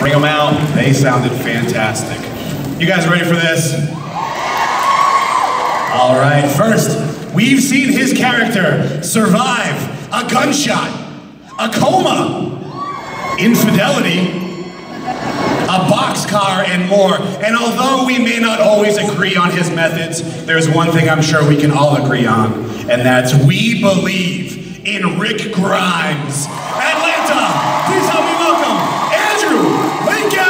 Bring them out. They sounded fantastic. You guys ready for this? All right, first, we've seen his character survive a gunshot, a coma, infidelity, a boxcar, and more. And although we may not always agree on his methods, there's one thing I'm sure we can all agree on, and that's we believe in Rick Grimes. Atlanta, please help me welcome Andrew Lincoln!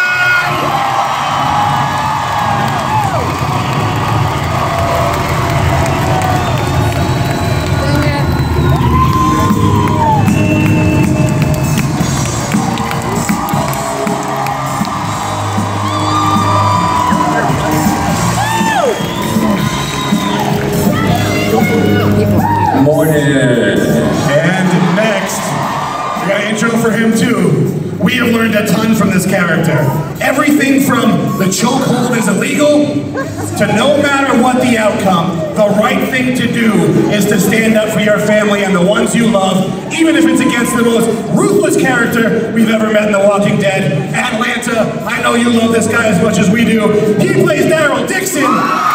Morning. And next, we got an intro for him too. We have learned a ton from this character. Everything from the chokehold is illegal to no matter what the outcome, the right thing to do is to stand up for your family and the ones you love, even if it's against the most ruthless character we've ever met in The Walking Dead. Atlanta, I know you love this guy as much as we do. He plays Daryl Dixon.